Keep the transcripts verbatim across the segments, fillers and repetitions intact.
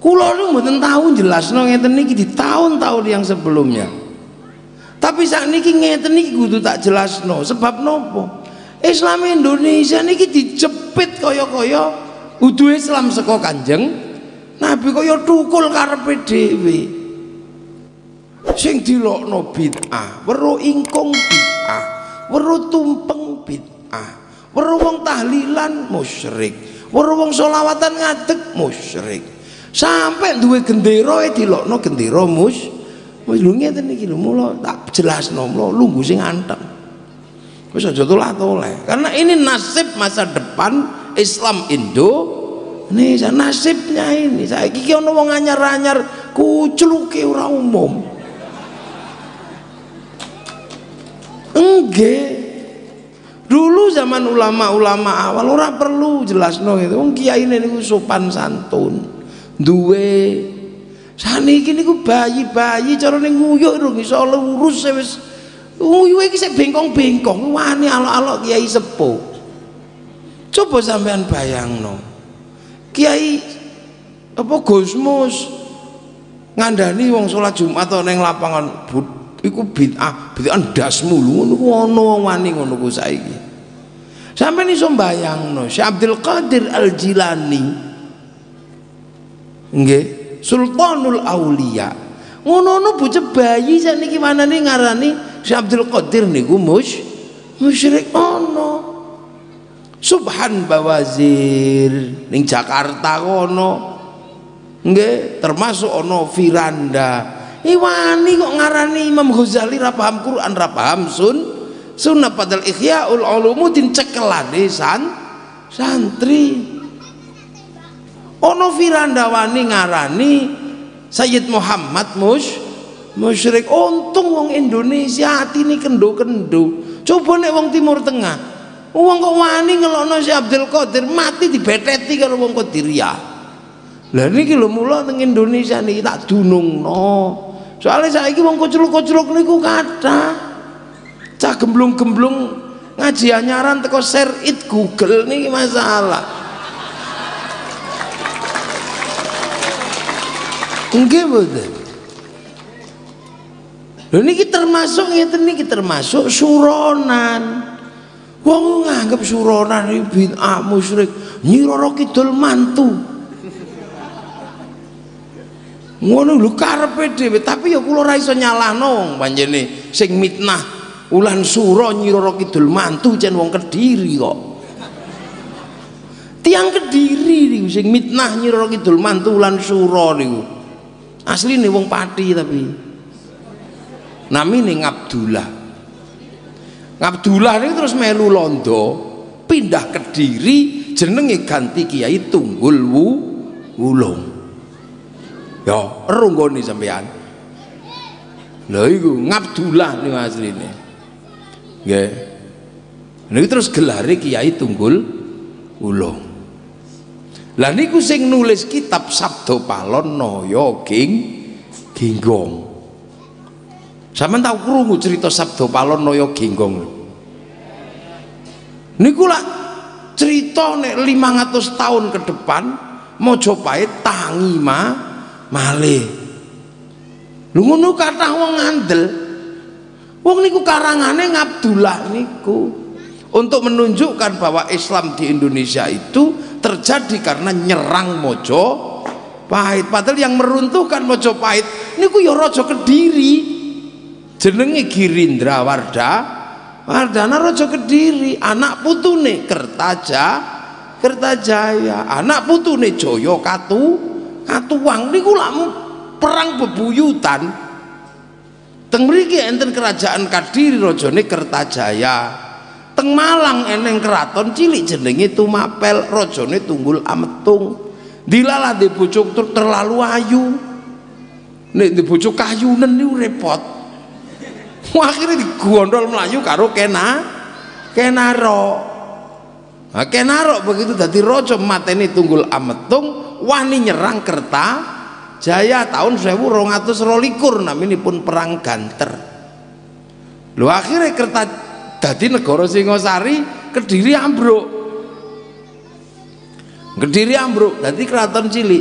Kula niku mboten tahu jelasno ngeten niki di tahun-tahun yang sebelumnya. Tapi sakniki ngeten niki kudu tak jelasno. Sebab nopo? Islam Indonesia niki dijepit kaya-kaya udu Islam saka Kanjeng Nabi, kaya tukul karepe dhewe. Sing dilokno bid'ah, weruh ingkung bid'ah, weruh tumpeng bid'ah, weruh wong tahlilan musyrik, weruh wong selawatan ngadeg musyrik. Sampai duwe gendera e dilokno gendera mus wis lho ngeten iki lho, mula tak jelasno mula lungguh sing anteng wis aja tolak-tolak, karena ini nasib masa depan Islam Indonesia. Nasibnya ini saiki iki ana wong anyar-anyar kucluke ora umum. Enggak, dulu zaman ulama-ulama awal ora perlu jelasno gitu, wong kiai niku sopan santun duwe. Saniki niku bayi-bayi carane nguyuh lho iso lurus wis nguyuhe iki sik bengkong-bengkong wani alok-alok kiai sepuh. Coba sampean bayangno kiai apa Gusmus ngandani wong salat Jumat atau ning lapangan but iku bid'ah, bid'ah ndasmu lho niku ana wong wani ngono ku saiki. Sampeyan iso mbayangno Syekh Abdul Qadir Al-Jilani nggih, Sultanul Aulia. Ngono-ngono bocah bayi sakniki manane ngarani Syekh Abdul Qadir niku mus musyrik ana. Subhan Bawazir ning Jakarta kono. Nggih, termasuk ana Firanda. Iwani kok ngarani Imam Ghazali ra paham Quran, ra paham sun sunnah, padahal Ihyaul Ulumuddin cekelane san santri. Ono Firandawani ngarani Sayyid Muhammad mus musyrik. Untung wong Indonesia atine kendo-kendo. Coba nek wong Timur Tengah, wong kok wani ngelokno Syekh Abdul Qadir mati dibeteti karo wong Qadiriyah. Lah niki lho mula teng Indonesia niki tak dunungno. Soale saiki wong kocluk-kocluk niku kathah. Cah gemblung-gemblung ngaji anyaran teko share it Google niki masalah. Nggih mboten. Lho niki termasuk ngeten niki termasuk suronan. Wong nganggep suronan iki bid'ah musyrik, Nyi Roro Kidul mantu. Ngono lho karepe dhewe, tapi ya kula ora iso nyalahno wong panjene sing mitnah Ulan Suro Nyi Roro Kidul mantu jan wong Kediri kok. Tiang Kediri niku sing mitnah Nyi Roro Kidul mantu Ulan Suro niku. Asline wong Pati tapi namine Ngabdullah. Ngabdullah ini terus melu londo pindah Kediri, jenenge ganti Kiai Tunggul Wu Wulung. Ya runggone sampean. Lha iku Ngabdullah niku asline. Nggih. Niku terus gelare Kiai Tunggul Wulung. Lah niku sing nulis kitab Sabda Palon Naya King Ginggong. Sampeyan tau krungu cerita Sabda Palon Naya Ginggong? Niku lak cerita nek limang atus tahun ke depan Majapahit tangi ma malih. Lho ngono kathah wong ngandel. Wong niku karangane Ngabdullah niku untuk menunjukkan bahwa Islam di Indonesia itu terjadi karena nyerang Majapahit. Padahal yang meruntuhkan Majapahit niku ya Raja Kediri, jenenge Girindra Warda Wardana Raja Kediri, anak putune Kertaja Kertajaya, anak putune Jaya Katu Katuwang. Niku lak perang bebuyutan teng mriki enten kerajaan Kadiri rajane Kertajaya. Teng Malang eneng keraton cilik jenenge Tumapel, rajane Tunggul Ametung. Dilalah di bojo terlalu ayu, nek di bojo kayunen niku repot. Akhirnya digondol melayu karo kena kenaro. Nah, kenaro begitu dadi raja mateni Tunggul Ametung, wani nyerang Kertajaya tahun seribu dua ratus dua puluh naminipun perang Ganter. Lho akhirnya Kertajaya dadi negara Singosari, Kediri ambruk. Kediri ambruk dadi keraton cilik.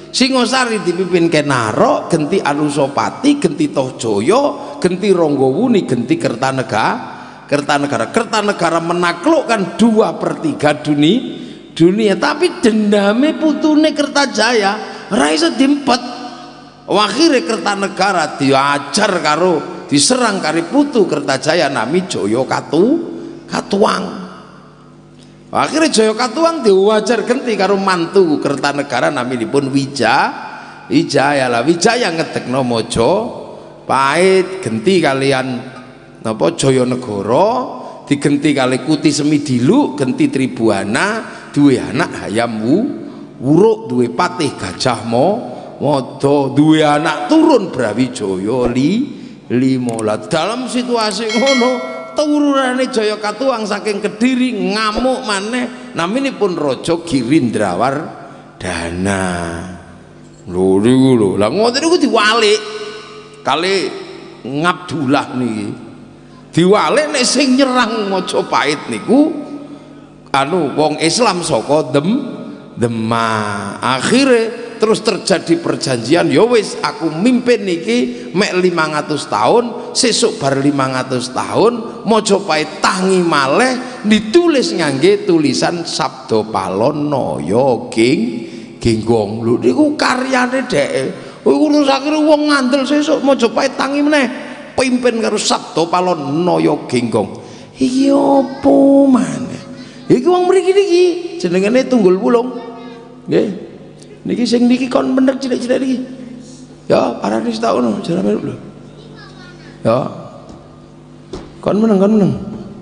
Singosari dipimpin Kenaro, genti Anusapati, genti Tohjaya, genti Ranggawuni, genti Kertanegara. Kertanegara, Kertanegara menaklukkan dua per tiga dunia, dunia. Tapi dendame putune Kertajaya ora iso diempet. Akhire Kertanegara diajar karo diserang kari putu Kertajaya nami Jaya Katu Katuang. Akhirnya Jaya Katuang diwajar genti karo mantu Kertanegara naminipun Wija Wijaya lah. Wijaya ngedekno Majapahit genti kalian napa Jayanegara, digenti kali Kuti Semidilu, genti Tribuana, duwe anak Hayam Wuruk, duwe patih Gajah Mada, duwe anak turun Brawijaya li limola. Dalam situasi ngono turunane Jaya Katuang saking Kediri ngamuk maneh naminipun Raja Girindrawardana. Lho niku lho. Lah ngoten niku diwalik kali Ngabdullah niki. Diwalik nek sing nyerang Majapahit niku anu wong Islam saka Dem Demak. Akhire terus terjadi perjanjian, ya wis aku mimpin niki mek limang atus tahun, sesuk bar limang atus tahun Majapahit tangi malih ditulis ngangge tulisan Sabda Palana King Genggong. Lho niku karyane dhek. Urus akhire wong ngandel sesuk Majapahit tangi meneh pimpin karo Sabda Palana Genggong. Iki apa maneh? Iki wong mriki niki jenengane Tunggul Wulung. Nggih. Niki sing niki kon bener cilik-cilik niki. Ya, parane setahun jarane lho. Ya. Kon meneng, kon meneng.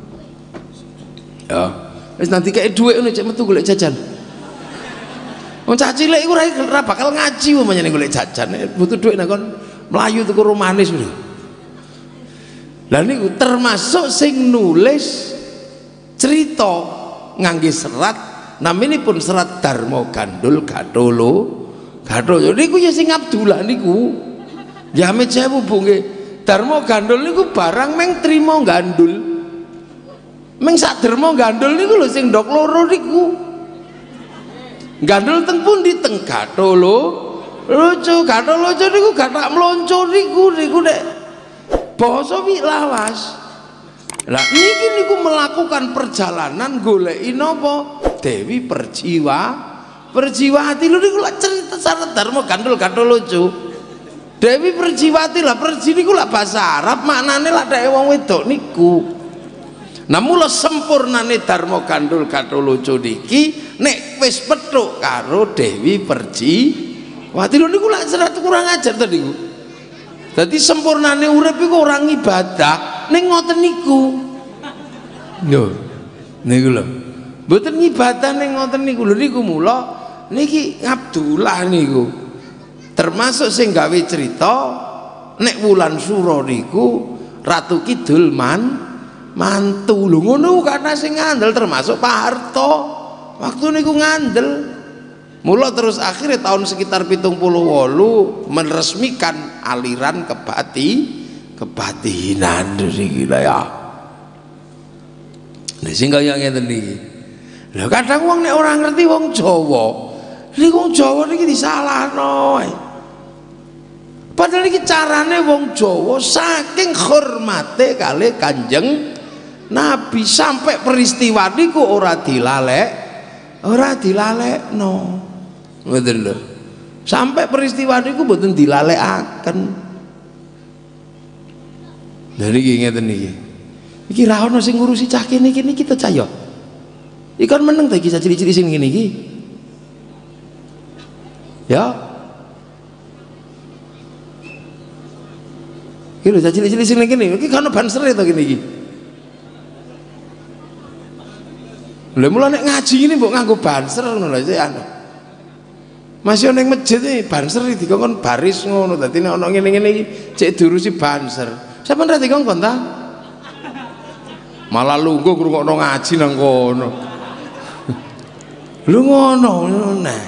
Ya. Wis nanti kaya dhuwit ngono cek metu golek jajan. Wong cah cilik iku ora bakal ngaji umpamane golek jajan. Butuh dhuwit nek kon mlayu tuku romanis lho. Lah niku termasuk sing nulis cerita ngangge serat naminipun serat Darma Gandul Gatholo Gatholo niku ya sing Abdullah niku ya amit sewu Bu nggih. Darma Gandul niku barang meng trima gandul, meng sak derma gandul niku lho sing ndok loro niku. Gandul teng pundi? Teng Gatholo Loco. Gatholo Loco niku gathak mlonco niku niku nek basa wi lawas. Lah niki niku melakukan perjalanan goleki napa? Dewi Perjiwa Perjiwati. Lho niku lak cerita sarat Darma Gandul Gatholo Loco. Dewi Perjiwati lah, perji niku lak bahasa Arab, maknane lak dhek wong wedok niku. Nah mula sempurnane Darma Gandul Gatholo Loco niki nek wis petuk karo Dewi Perjiwati. Lho niku lak serat kurang ajar to niku. Dadi sempurnane urip iku ora ibadah ning ngoten niku. Lho niku lho. Mboten ngibadah ning ngoten niku lho. Niku mula niki Abdullah niku termasuk sing gawe cerita nek Wulan Sura niku Ratu Kidul man mantu. Lho ngono karena sing ngandel termasuk Pak Harto waktu niku ngandel. Mula terus akhirnya tahun sekitar pitung puluh wolu meresmikan aliran kebati kebatinan niki ya. Nek sing kaya ngeten niki. Lah kadang wong nek ora ngerti wong Jawa, niki wong Jawa niki disalahno. Padahal niki carane wong Jawa saking hormate kali Kanjeng Nabi sampai peristiwa niku ora dilalek, ora dilalekno. Ngoten lho. Sampai peristiwa niku mboten dilalekaken. Lah niki ngeten niki. Iki ra ono sing ngurusi cah kene iki niki to cah ya. Ikan meneng ta iki cilik-cilik sing ngene iki. Ya. Iki lho cilik-cilik sing ngene iki kan banser to kene iki. Lha mula nek ngaji ngene mbok nganggo banser ngono lho sik anu. Masih ning masjid iki banser dikon baris ngono dadi nek ana ngene-ngene iki cek diurusi banser. Sampeyan ra dikon ta? Malah lungguh ngrungokno ngaji nang kono. Lu ngono nah.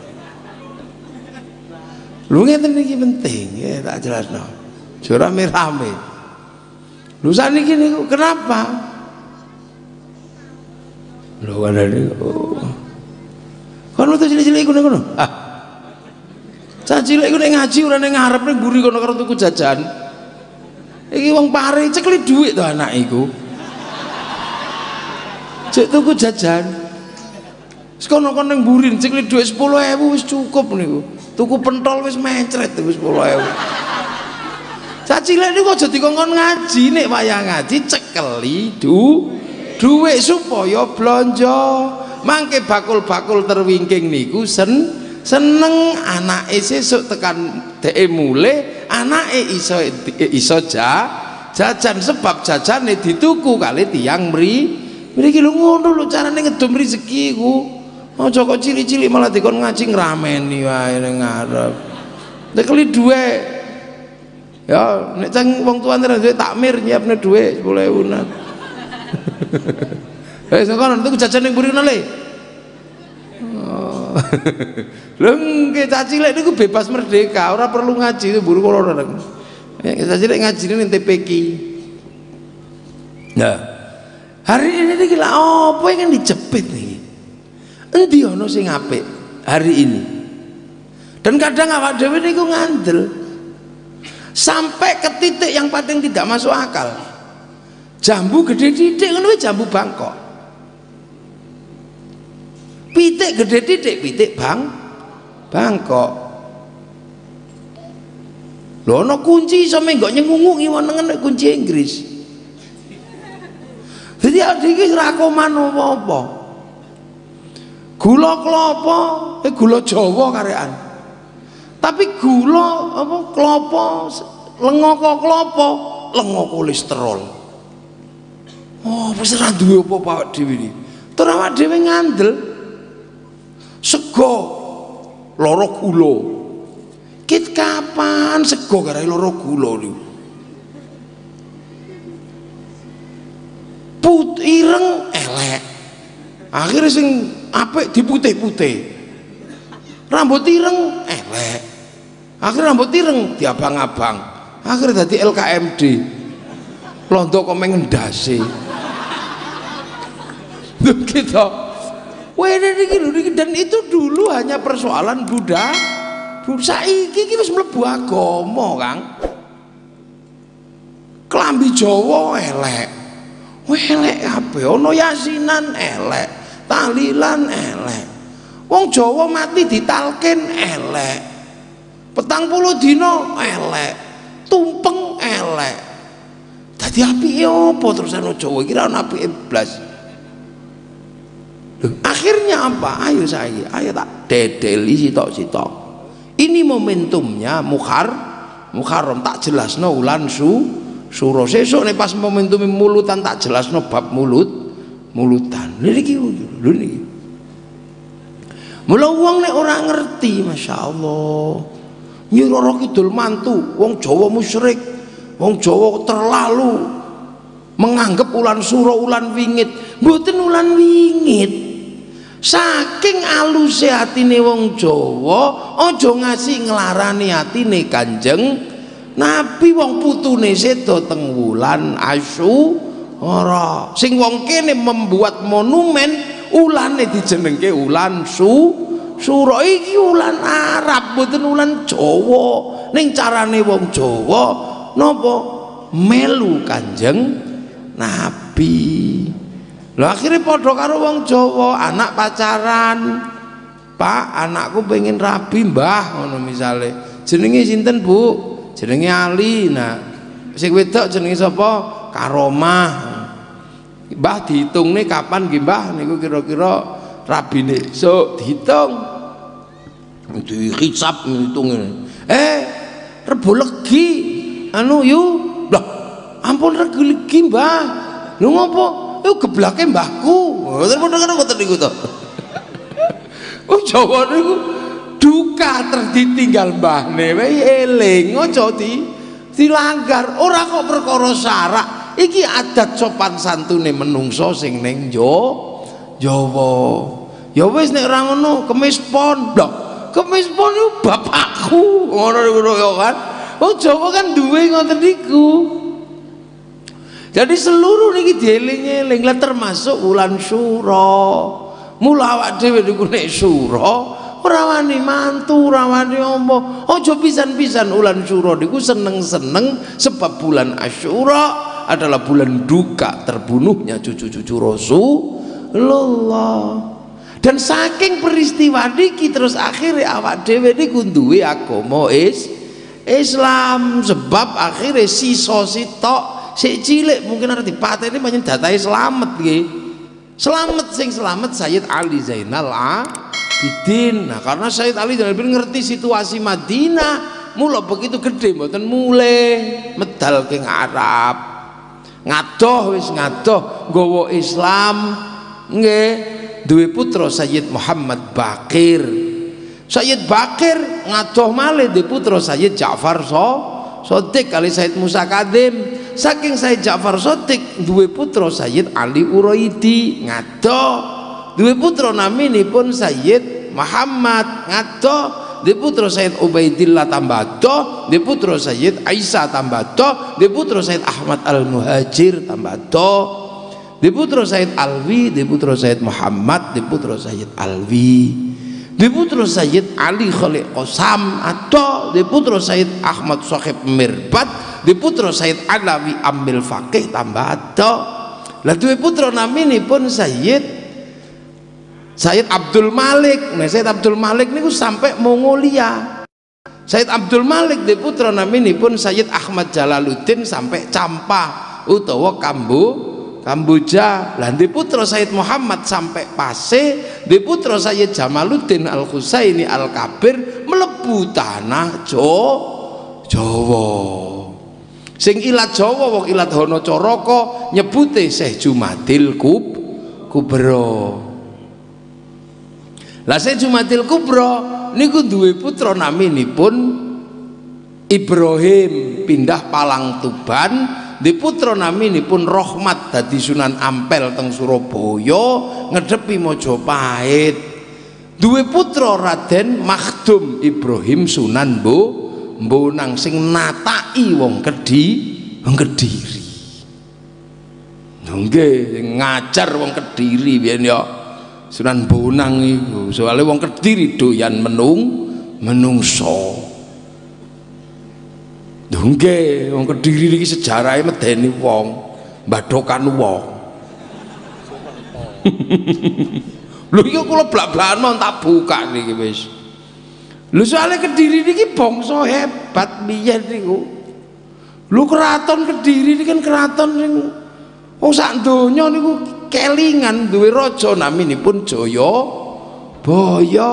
Lu ngeten iki penting ya tak jelasno. Aja rame-rame. Lu saniki niku kenapa? Lu ana niku. Kan lu cilik-cilik iku ngono. Ah. cilik iku nek ngaji ora ning ngarep ning mburi kono karo tuku jajan. Iki wong pare cekli dhuwit to anak iku. Cek tuku jajan. Wis kono-kono ning mburi cekli dhuwit sepuluh ewu wis cukup niku. Tuku pentol wis mencret wis sepuluh ewu. Cah cilik niku aja dikongkon ngaji nek wayah ngaji cekeli du dhuwit supaya blonjo. Mangke bakul-bakul terwingking niku sen seneng anake sesuk tekan dheke mule anake iso iso ja, jajan sebab jajane dituku kali tiyang mri mriki lho ngono lho carane ngedum rezeki iku aja kok cilik-cilik malah dikon ngaji ngrameni wae ning ngarep tekeli dhuwit ya nek cang wong tuane ra duwe takmir nyiapne dhuwit sepuluh ewu nan eh sokono tuku jajan ning mburi le lho nggih cah cilik niku bebas merdeka, ora perlu ngaji itu buru kula ora. Cah cilik ngajine ning T P K. Nah, hari ini iki lha apa yang dijepit niki? Endi ana sing apik hari ini? Dan kadang awak dhewe niku ngandel sampai ke titik yang paling tidak masuk akal. Jambu gede titik ngono jambu Bangkok. Pitik gede titik pitik bang Bangkok. Lho ana kunci iso menggok nyengungu ngiwon-nengen kunci Inggris. Jadi adik iki ora koman apa-apa. Gula klapa, eh gula Jawa karekan. Tapi gula apa klapa, lenga kok klapa, lenga kolesterol. Oh, wis ora duwe apa-apa awak dhewe iki. Tur awak dhewe ngandel sego loro gula. Kit kapan sego gara loro gula niku? Put ireng elek. Akhirnya sing apik diputih-putih. Rambut ireng elek. Akhirnya rambut ireng diabang-abang. Akhirnya dadi L K M D. Londo kok mengendase. Lho gitu. Dan itu dulu hanya persoalan Buddha. Saiki iki wis mlebu agama, Kang. Klambi Jawa elek. Wah elek kabeh, ana yasinan elek, tahlilan elek. Wong Jawa mati ditalkin elek. Petang puluh dina elek, tumpeng elek. Dadi apike apa terus ana Jawa iki ra ana apike blas. Akhirnya apa? Ayo saya, ayo tak dedeli sitok-sitok. Ini momentumnya Muhar, Muharram tak jelasno ulan su, suro sesuk nek pas momentum mulutan tak jelasno bab mulut, mulutan. Lha iki lho niki. Mula wong nek ora ngerti, masyaallah. Nyi Roro Kidul mantu, wong Jawa musyrik, wong Jawa terlalu menganggap ulan suro ulan wingit, mboten ulan wingit. Saking aluse atine wong Jawa aja ngasih nglarani atine Kanjeng Nabi. Wong putune sedo teng wulan Asyura. Sing wong kene membuat monumen ulane dijenengke ulan su sura. Iki ulan Arab mboten ulan Jawa. Ning carane wong Jawa napa melu Kanjeng Nabi. Lah akhirnya padha karo wong Jawa, anak pacaran. Pak, anakku pengen rabi, Mbah, ngono misale. Jenenge sinten, Bu? Jenenge Ali. Nah, sing wedok jenenge sapa? Karomah. Mbah dihitungne kapan nggih, Mbah? Niku kira-kira rabine esuk dihitung. Dihisab ngitungnya. Eh, Rebo Legi. Anu yu. Lah, ampun Rebo Legi, Mbah. Lho ngopo? Itu geblake mbahku. Ngoten ngono ngoten niku to. Oh Jawa niku duka terditinggal mbahne wae eling aja di dilanggar. Ora kok perkara syarak. Iki adat sopan santune menungso sing ning Jawa. Ya wis nek ora ngono kemis pon. Lho, kemis pon niku bapakku. Ngono niku ya kan. Oh Jawa kan duwe ngoten niku. Jadi seluruh niki dieling-eling lah termasuk wulan Syura. Mula awak dhewe niku nek Syura ora wani mantu, ora wani apa. Aja pisan-pisan ulan Syura niku seneng-seneng sebab bulan Asyura adalah bulan duka terbunuhnya cucu-cucu Rasulullah. Dan saking peristiwa niki terus akhirnya awak dhewe niku duwe agama is Islam, sebab akhirnya sisa sitok sik cilik mungkin arep dipateni pancen datahe slamet nggih. Selamat sing selamat Sayyid Ali Zainal Abidin. Nah, karena Sayyid Ali Zainal Abidin ngerti situasi Madinah, mula begitu gede mboten mulai medal king Arab. Ngadoh wis ngadoh nggawa Islam nggih. Duwe putra Sayyid Muhammad Bakir. Sayyid Bakir ngadoh malih duwe putra Sayyid Ja'far Shadiq kali Sayyid Musa Kadim. Saking Sayyid Ja'far Shadiq duwe putra Sayyid Ali Uraidi ngadoh, duwe putra naminipun Sayyid Muhammad ngadoh, duwe putra Sayyid Ubaidillah tambah doh, duwe putra Sayyid Aisyah tambah doh, duwe putra Sayyid Ahmad Al-Muhajir tambah doh, duwe putra Sayyid Alwi, duwe putra Sayyid Muhammad, duwe putra Sayyid Alwi, duwe putra Sayyid Ali Khalid Qasam atau duwe putra Sayyid Ahmad Sohib Mirbat, di putra Sayyid Alawi Ambil Faqih tambah ada. Lah duwe putra naminipun Sayyid Sayyid Abdul Malik. Nah Sayyid Abdul Malik niku sampai Mongolia. Sayyid Abdul Malik di putra naminipun Sayyid Ahmad Jalaluddin sampai Campah utawa Kambu Kamboja. Lah di putra Sayyid Muhammad sampai Pasir, di putra Sayyid Jamaluddin Al Husaini Al Kabir mlebu tanah Jawa. Sing ilat Jawa wong ilat Hana Caraka nyebute Syekh Jumadil Kub Kubra. Lah Syekh Jumadil Kubra niku duwe putra naminipun Ibrahim pindah Palang Tuban, di putra naminipun Rahmat dadi Sunan Ampel teng Surabaya ngedepi Majapahit. Duwe putra Raden Makhdum Ibrahim Sunan Bo Bonang sing nataki wong Kedi, wong Kediri. Nggih, ngajar wong Kediri biyen ya. Sunan Bonang iku, soalé wong Kediri doyan menung menungso. Nggih, wong Kediri iki sejarahe medeni wong, mbadhokan wong. Lho iki kula blak-blakan tak buka niki wis. Lho soalnya Kediri niki bangsa hebat biyen niku. Lho keraton Kediri niki kan keraton sing wong sak donya niku kelingan duwe raja naminipun Jayabaya.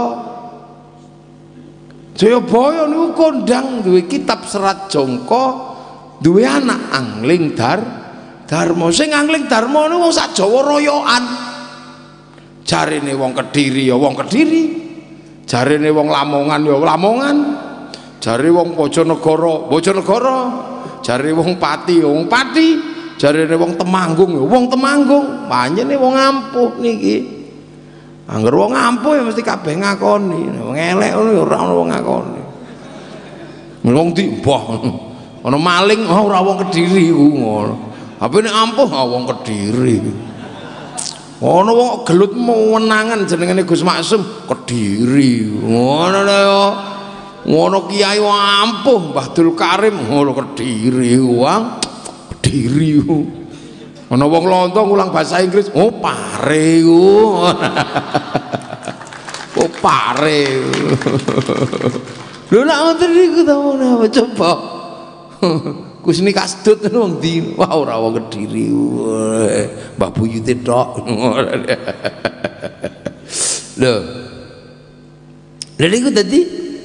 Jayabaya niku kondang duwe kitab Serat Jangka, duwe anak Angling Dar Darma. Sing Angling Darma niku wong sak Jawa royokan. Jarine wong Kediri ya wong Kediri. Jarine wong Lamongan ya Lamongan, jare wong Bojonegoro Bojonegoro, jare wong Pati ya wong Pati, jarine wong Temanggung ya wong Temanggung. Panjenenge wong ampuh niki. Angger wong ampuh ya mesti kabeh ngakoni. Wong elek ngono ya ora ono wong ngakoni. Wong di mbah ana maling ora wong Kediri ku ngono. Apa nek ampuh wong Kediri. Ono wong gelut menangan jenengane Gus Maksum Kediri. Ngono ya. Ngono kiai ampuh Mbah Dul Karim ngono Kediri wong Kediri. Ono wong lontong ulang bahasa Inggris, oh pare ku. Oh pare. Lho nek ngoten niku ta apa coba. Gus ini kasdut wong ndi wah ora wong Kediri. Mbah Buyute tok. Lho. Lha niku dadi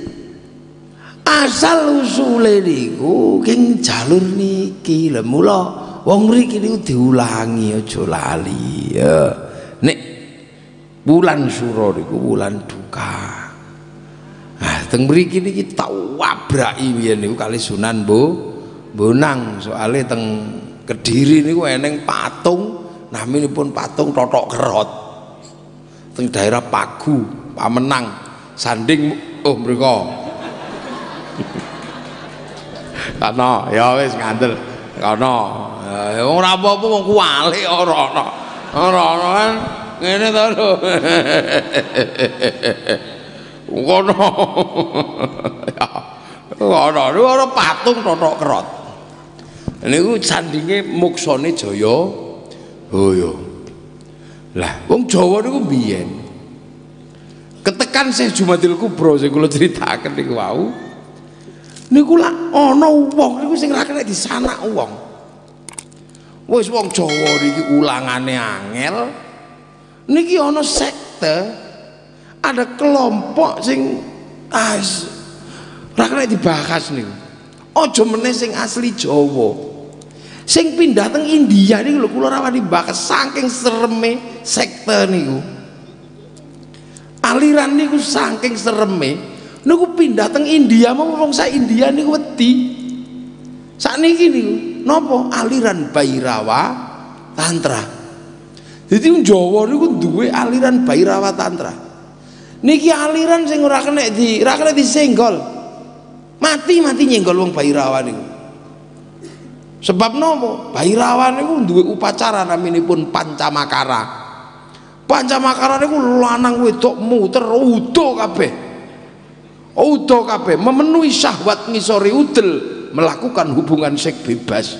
asal usule niku king jalur niki. Lha mula wong mriki niku diulangi aja lali ya. Nek bulan Syura niku bulan duka. Nah, teng mriki niki tak wabraki biyen niku kali Sunan Bo Bonang soalnya teng Kediri niku eneng patung naminipun patung Totok Kerot teng daerah Pagu Pamenang sanding oh mriko kana ya wis ngandel kana ora apa-apa wong kuwalik ora ana ora ana kan ngene to lho Ngono. Ngono niku ana patung Totok Kerot. Niku sandinge muksane Jaya Baya. Lah wong Jawa niku biyen ketekan Syekh Jumadil Kubro sing kula critakaken niku wau. Niku lak ana wong niku sing ra kena disanak wong. Wis wong Jawa niki ulangane angel. Niki ana sekte, ada kelompok sing ah ra kena dibahas niku. Aja meneh sing asli Jawa. Sing pindah teng India niku lho kula rawani bahas saking sereme sekte niku. Aliran niku saking sereme niku pindah teng India mau wong sak India niku wedi. Sakniki niku napa aliran Bhairawa Tantra. Jadi wong Jawa niku duwe aliran Bhairawa Tantra. Niki aliran sing ora kena di ora kena disenggol. Mati-mati nyenggol wong Bhairawa niku. Sebab nopo? Bhairawa niku duwe upacara naminipun Pancamakara. Pancamakara niku lanang wedok muter udo kabeh. Udo kabeh memenuhi syahwat ngisori udel, melakukan hubungan seks bebas.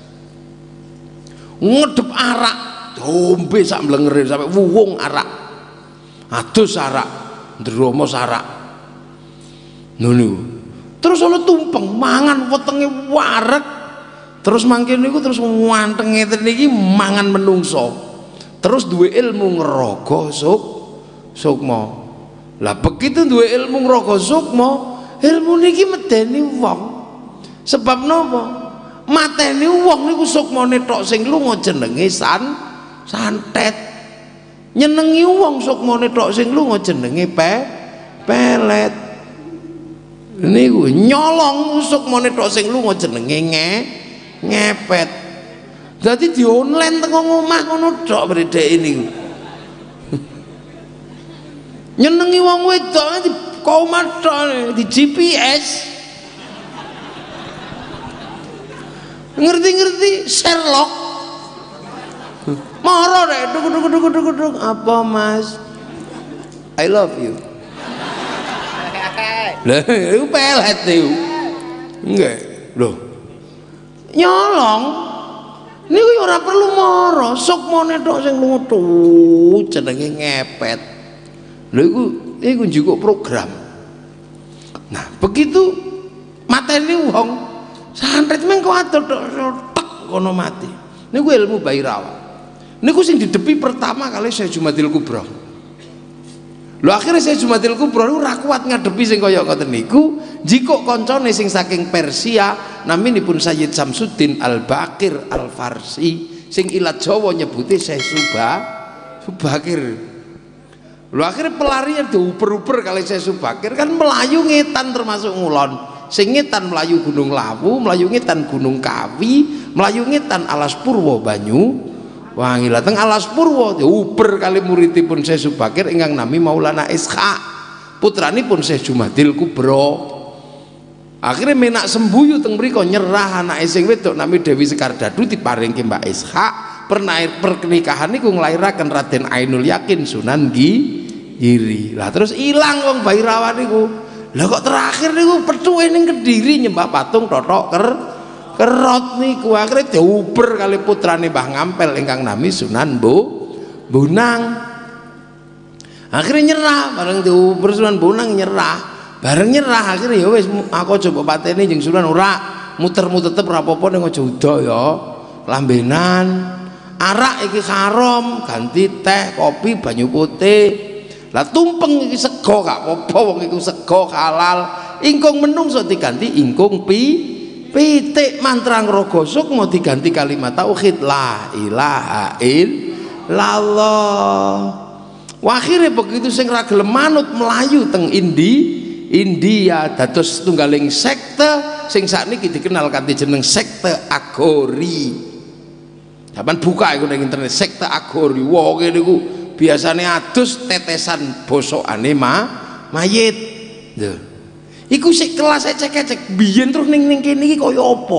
Ngedep arak, dombe sak mlengere sampai wuwung arak. Adus arak, ndromos arak. Ngono. Terus ana tumpeng mangan wetenge wareg. Terus mangke niku terus wanteng ngeten niki mangan menungso. Terus duwe ilmu ngraga suk sukma. Lah begitu duwe ilmu ngraga sukma, ilmu niki medeni wong. Sebab napa? Mateni wong niku sukmane tok sing lunga jenenge san santet. Nyenengi wong sukmane tok sing lunga jenenge pe pelet. Niku nyolong sukmane tok sing lunga jenenge nge ngepet. Dadi di online teko omah ngono tok bredeke niku. Nyenengi wong wedok di omah tok di G P S. Ngerti-ngerti Sherlock. Moro rek duk duk duk duk duk apa Mas? I love you. Lah iku pelet niku. Nggih. Lho. Nyolong niku ya ora perlu moro, sukmane tok sing lunga tuh jenenge ngepet. Lho iku iku njukuk program. Nah, begitu mateni wong santet mengko atur tok tek kono mati. Niku ilmu Bhairawa. Niku sing didepi pertama kali Syekh Jumadil Kubro. Lho akhirnya Syekh Jumadil Kubro niku ora kuat ngadepi sing kaya ngoten niku, jikok koncone sing saking Persia naminipun Sayyid Samsuddin Al-Baqir Al-Farsi sing ilat Jawa nyebuti Syekh Subha Subakir. Lho akhirnya pelarian diuper-uper kali Syekh Subakir kan melayu ngetan termasuk ngulon. Sing ngetan melayu Gunung Lawu, melayu ngetan Gunung Kawi, melayu ngetan Alas Purwo Banyu Wangi. Lah teng Alas Purwo diuper kali muridipun Syekh Subakir ingkang nami Maulana Ishaq, putranipun Syekh Jumadil Kubro. Akhirnya menak sembuyu teng mriko nyerah anake sing wedok nami Dewi Sekar Dadu diparingke Mbak Ishaq. Pernair pernikahan niku nglairaken Raden Ainul Yakin Sunan Giri. Lah terus ilang wong Bhairawa niku. Lah kok terakhir niku pethuke ning Kediri nyembah patung Totok Ker Kerot niku akhirnya diuber kali putrane Mbah Ngampel ingkang nami Sunan Bu Bonang. Akhirnya nyerah bareng diuber Sunan Bonang nyerah. Bareng nyerah akhirnya ya wis aku coba pateni jeung Sunan ora muter-muter tetep ora apa-apa ning aja uda ya. Lambenan. Arak iki haram, ganti teh, kopi, banyu putih. Lah tumpeng iki sego gak apa-apa wong iku sego halal. Ingkung menungso diganti ingkung pi pitik. Mantra ngraga sukma diganti kalimat tauhid la ilaha illallah. Akhirnya begitu sing ra gelem manut melayu teng Indi India dados tunggaling sekte sing sakniki dikenal kanthi jeneng sekte Agori. Sampeyan buka iku ning internet sekte Agori. Wong ngene iku biasane adus tetesan bosokane ma mayit. Lho. Iku sik kelas ecek-ecek biyen terus ning ning kene iki kaya apa?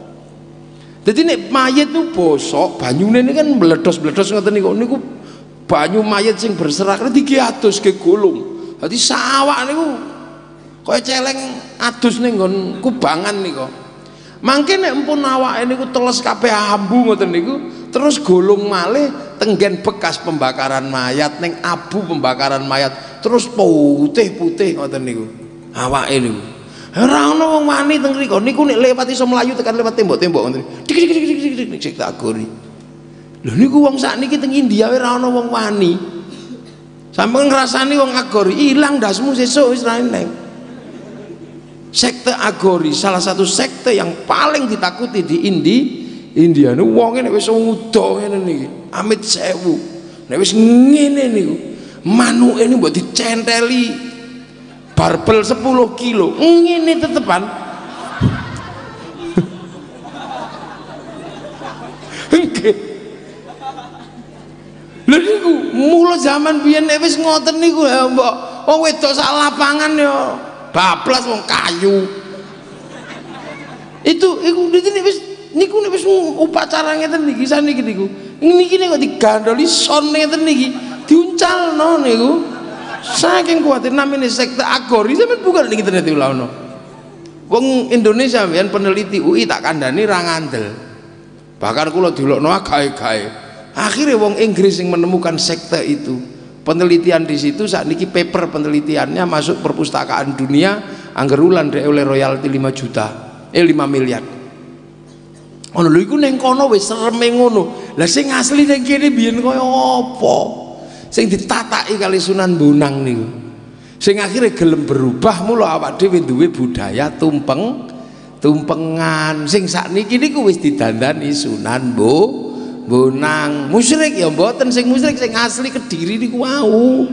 Dadi nek mayit ku bosok, banyune ini kan meledos-meledos ngoten niku. Niku banyu mayit sing berserak iki adus ke gulung. Dadi sawak niku kaya celeng adus ning nggon kubangan niku. Mangke nek empun awake niku teles kabeh ambu ngoten niku, terus golong malih tenggen bekas pembakaran mayat ning abu pembakaran mayat, terus putih-putih ngoten niku. Awake niku. Ora ana wong wani teng mriku niku nek lewat iso mlayu tekan lewat tembok-tembok ngoten. Dik dik dik dik dik dik tak agori. Lho niku wong sakniki teng India ora ana wong wani. Sampeyan ngrasani wong agori ilang dasmu sesuk wis ra eneng. Sekte Agori salah satu sekte yang paling ditakuti di Indi, India niku wonge nek wis udo ngene niki, amit sewu. Nek wis ngene niku, manuke niku mbok dicenteli barbel sepuluh kilo, ngene tetepan. Nggih. Lha niku mula zaman biyen nek wis ngoten niku ya mbok wong wedok sak lapangan ya bablas wong kayu itu iku nek wis niku nek wis upacara ngeten niki saniki niku niki kok digandoli son ngeten niki diuncalno niku saking kuwate namine sekte Agori sampeyan bukan ning internet iku laono wong Indonesia mbiyen peneliti U I tak kandhani ra ngandel bahkan kula dilokno gawe-gawe akhirnya wong Inggris yang menemukan sekte itu penelitian di situ saat niki paper penelitiannya masuk perpustakaan dunia angger ulan dhek oleh royalti lima juta eh lima miliar ono lho iku ning kono wis sereme ngono lah sing asli ning kene biyen kaya apa sing ditataki kali Sunan Bonang niku sing akhirnya gelem berubah mula awak dhewe duwe budaya tumpeng tumpengan sing sakniki niku wis didandani Sunan Bo Bonang musyrik ya mboten sing musyrik sing asli Kediri niku wau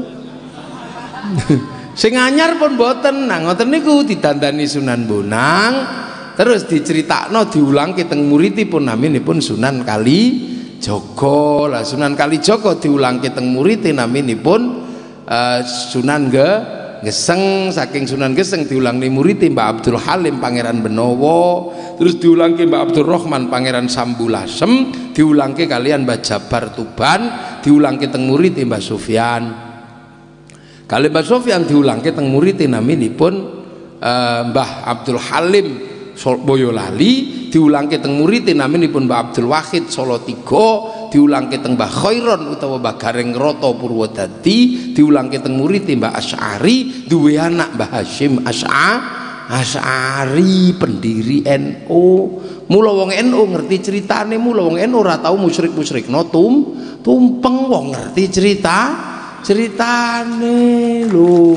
sing anyar pun mboten nah ngoten niku didandani Sunan Bonang terus diceritakno diulangke teng muridipun naminipun Sunan Kalijaga lah Sunan Kalijaga diulangke teng murid naminipun uh, Sunan Ge Geseng saking Sunan Geseng diulang nih murid Mbak Abdul Halim Pangeran Benowo terus diulang ke Mbak Abdul Rahman Pangeran Sambulasem diulang ke kalian Mbak Jabar Tuban diulang ke teng murid Mbak Sufyan kali Mbak Sufyan diulang ke teng murid naminipun uh, Mbah Abdul Halim Boyolali diulang ke teng murid naminipun Mbak Abdul Wahid Solo Tigo diulang ke teng Mbah Khairon utawa Mbah Gareng Roto Purwodadi diulang ke teng murid Mbah Asy'ari duwe anak Mbah Hashim Asy'ari Asy'ari pendiri N U mula wong N U ngerti ceritane mula wong N U ora tau musyrik-musyrikno tum tumpeng wong ngerti cerita ceritane lho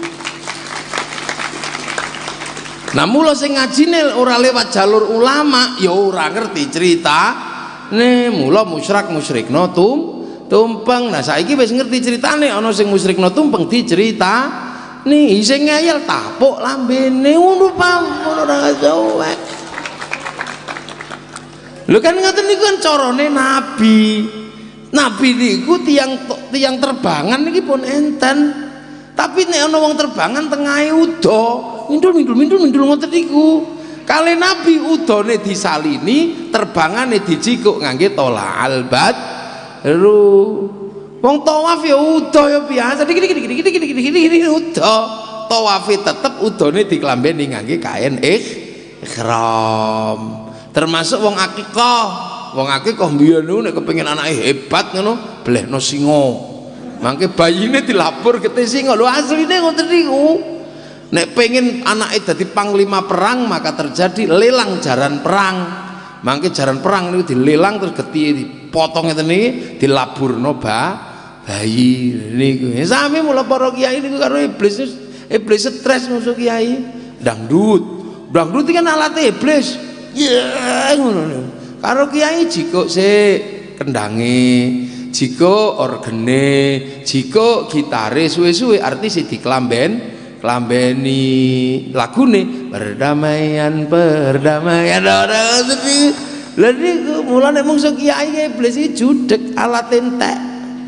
nah mula sing ngajine ora lewat jalur ulama ya ora ngerti cerita nih mula musyrik musyrikno tum tumpeng nah saiki wis ngerti ceritane ana sing musyrikno tumpeng dicerita nih sing ngeyel tapuk lambene ngono pamun ora suwek lho kan ngoten niku kan carane nabi nabi niku tiang tiang terbangan niki pun enten tapi nek ana wong terbangan tengahe udo mindul mindul mindul mindul ngoten niku kali nabi udone disalini terbangane dijikuk ngangge tola albat ru wong tawaf ya udo ya biasa dikit dikit dikit dikit dikit dikit udo tawafe tetep udone diklambeni ngangge kain ihram termasuk wong akikah wong akikah mbiyen niku nek kepengin anake hebat ngono blehno singa mangke bayine dilapur gete singa lho asline ngoten niku nek pengen anaknya jadi panglima perang maka terjadi lelang jaran perang mangke jaran perang itu dilelang terus geti dipotong itu nih dilaburno ba bayi niku sami mula para kiai niku karo iblis iblis stres musuh kiai dangdut dangdut kan alat iblis ya ngono karo kiai jiko sik kendange jiko orgene jiko gitare suwe-suwe artis diklamben lambeni lagune perdamaian perdamaian ora sepi lha niku mulane mungsu kiai iblis iki judeg alat entek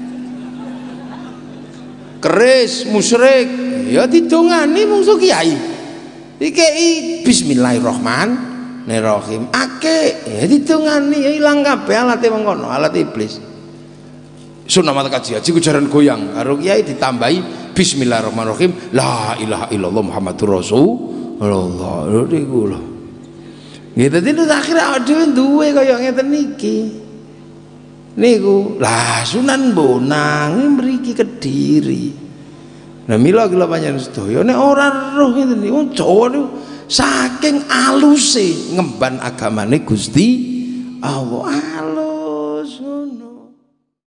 keris musyrik ya didongani mungsu kiai iki bismillahirrahmanirrahim ake ya didongani ya ilang kabeh alate mengkono alat iblis sunah mata kaji haji ku jaran goyang karo kiai ditambahi bismillahirrahmanirrahim, la ilaha illallah Muhammadur Rasulullah. Lho niku lho. Nggih dadi akhire awake dhewe duwe kaya ngeten niki. Niku lah Sunan Bonang mriki Kediri. Nah mila kula panjenengan sedaya nek ora roh ngeten niku Jawa niku saking aluse ngemban agamane Gusti Allah.